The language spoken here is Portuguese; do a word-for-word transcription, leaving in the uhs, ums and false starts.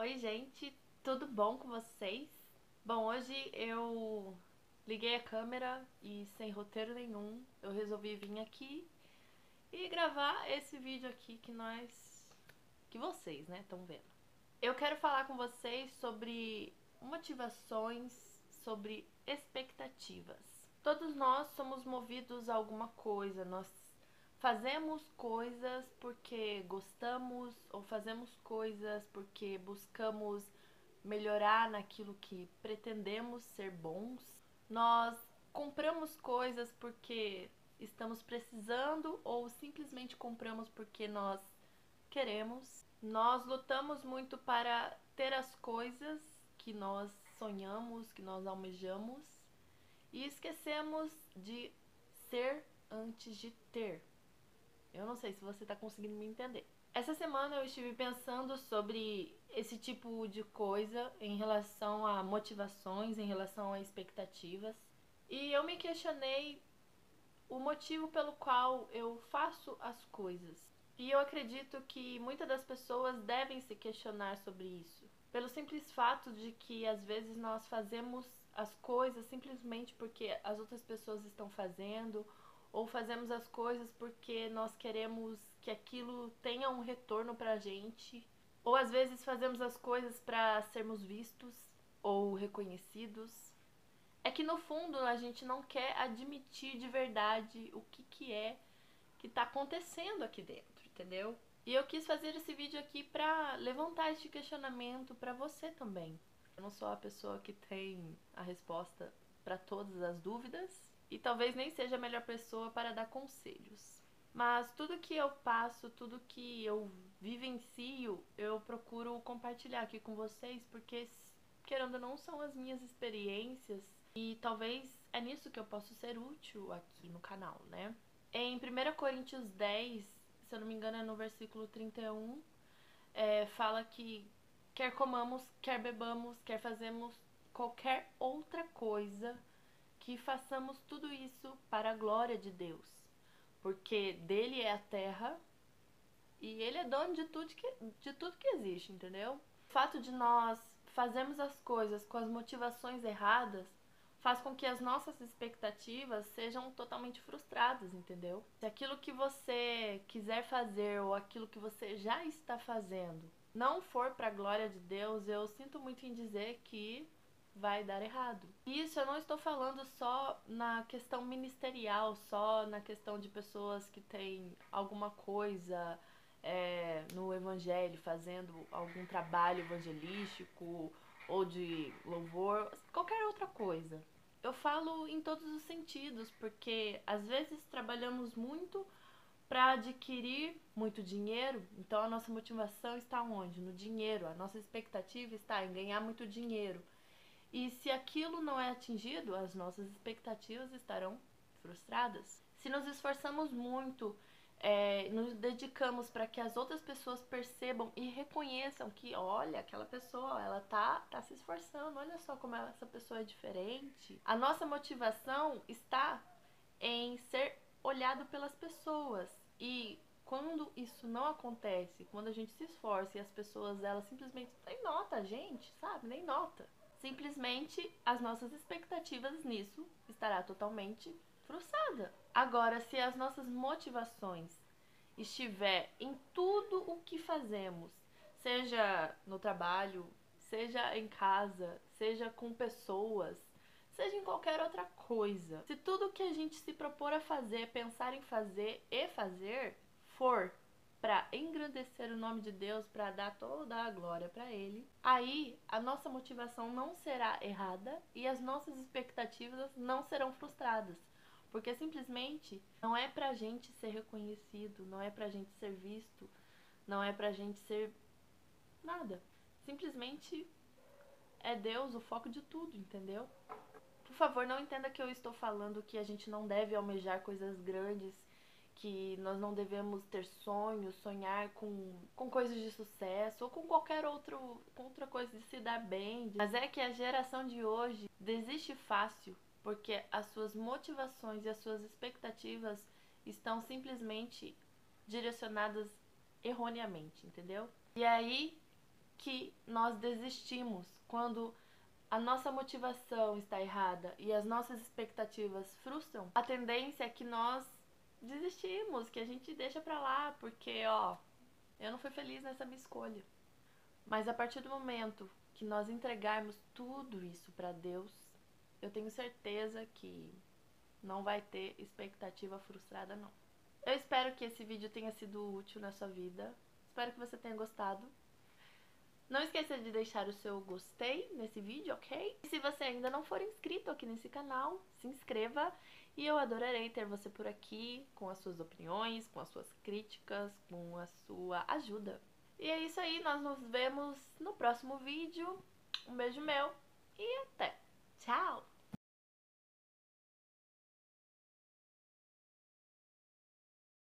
Oi, gente, tudo bom com vocês? Bom, hoje eu liguei a câmera e sem roteiro nenhum, eu resolvi vir aqui e gravar esse vídeo aqui que nós, que vocês, né, estão vendo. Eu quero falar com vocês sobre motivações, sobre expectativas. Todos nós somos movidos a alguma coisa, nós fazemos coisas porque gostamos ou fazemos coisas porque buscamos melhorar naquilo que pretendemos ser bons. Nós compramos coisas porque estamos precisando ou simplesmente compramos porque nós queremos. Nós lutamos muito para ter as coisas que nós sonhamos, que nós almejamos e esquecemos de ser antes de ter. Eu não sei se você está conseguindo me entender. Essa semana eu estive pensando sobre esse tipo de coisa em relação a motivações, em relação a expectativas. E eu me questionei o motivo pelo qual eu faço as coisas. E eu acredito que muitas das pessoas devem se questionar sobre isso. Pelo simples fato de que às vezes nós fazemos as coisas simplesmente porque as outras pessoas estão fazendo, ou fazemos as coisas porque nós queremos que aquilo tenha um retorno pra gente, ou às vezes fazemos as coisas para sermos vistos ou reconhecidos. É que no fundo a gente não quer admitir de verdade o que, que é que tá acontecendo aqui dentro, entendeu? E eu quis fazer esse vídeo aqui pra levantar este questionamento pra você também. Eu não sou a pessoa que tem a resposta pra todas as dúvidas e talvez nem seja a melhor pessoa para dar conselhos. Mas tudo que eu passo, tudo que eu vivencio, eu procuro compartilhar aqui com vocês, porque, querendo ou não, são as minhas experiências e talvez é nisso que eu posso ser útil aqui no canal, né? Em primeira Coríntios dez, se eu não me engano é no versículo trinta e um, é, fala que quer comamos, quer bebamos, quer fazemos qualquer outra coisa, que façamos tudo isso para a glória de Deus. Porque dele é a terra e ele é dono de tudo que, de tudo que existe, entendeu? O fato de nós fazermos as coisas com as motivações erradas faz com que as nossas expectativas sejam totalmente frustradas, entendeu? Se aquilo que você quiser fazer ou aquilo que você já está fazendo não for para a glória de Deus, eu sinto muito em dizer que vai dar errado. E isso eu não estou falando só na questão ministerial, só na questão de pessoas que têm alguma coisa é, no evangelho, fazendo algum trabalho evangelístico ou de louvor, qualquer outra coisa. Eu falo em todos os sentidos, porque às vezes trabalhamos muito para adquirir muito dinheiro, então a nossa motivação está onde? No dinheiro. A nossa expectativa está em ganhar muito dinheiro. E se aquilo não é atingido, as nossas expectativas estarão frustradas. Se nos esforçamos muito, é, nos dedicamos para que as outras pessoas percebam e reconheçam que, olha, aquela pessoa, ela tá, tá se esforçando, olha só como essa pessoa é diferente. A nossa motivação está em ser olhado pelas pessoas. E quando isso não acontece, quando a gente se esforça e as pessoas, elas simplesmente nem notam a gente, sabe? Nem nota. Simplesmente as nossas expectativas nisso estará totalmente frustrada. Agora, se as nossas motivações estiver em tudo o que fazemos, seja no trabalho, seja em casa, seja com pessoas, seja em qualquer outra coisa, se tudo que a gente se propor a fazer, pensar em fazer e fazer for para engrandecer o nome de Deus, para dar toda a glória para Ele, aí a nossa motivação não será errada e as nossas expectativas não serão frustradas. Porque simplesmente não é pra gente ser reconhecido, não é pra gente ser visto, não é pra gente ser nada. Simplesmente é Deus o foco de tudo, entendeu? Por favor, não entenda que eu estou falando que a gente não deve almejar coisas grandes, que nós não devemos ter sonhos, sonhar com, com coisas de sucesso ou com qualquer outro, outra coisa de se dar bem. Mas é que a geração de hoje desiste fácil, porque as suas motivações e as suas expectativas estão simplesmente direcionadas erroneamente, entendeu? E aí que nós desistimos, quando a nossa motivação está errada e as nossas expectativas frustram, a tendência é que nós desistimos, que a gente deixa pra lá, porque, ó, eu não fui feliz nessa minha escolha. Mas a partir do momento que nós entregarmos tudo isso pra Deus, eu tenho certeza que não vai ter expectativa frustrada, não. Eu espero que esse vídeo tenha sido útil na sua vida. Espero que você tenha gostado. Não esqueça de deixar o seu gostei nesse vídeo, ok? E se você ainda não for inscrito aqui nesse canal, se inscreva. E eu adorarei ter você por aqui, com as suas opiniões, com as suas críticas, com a sua ajuda. E é isso aí, nós nos vemos no próximo vídeo. Um beijo meu e até! Tchau!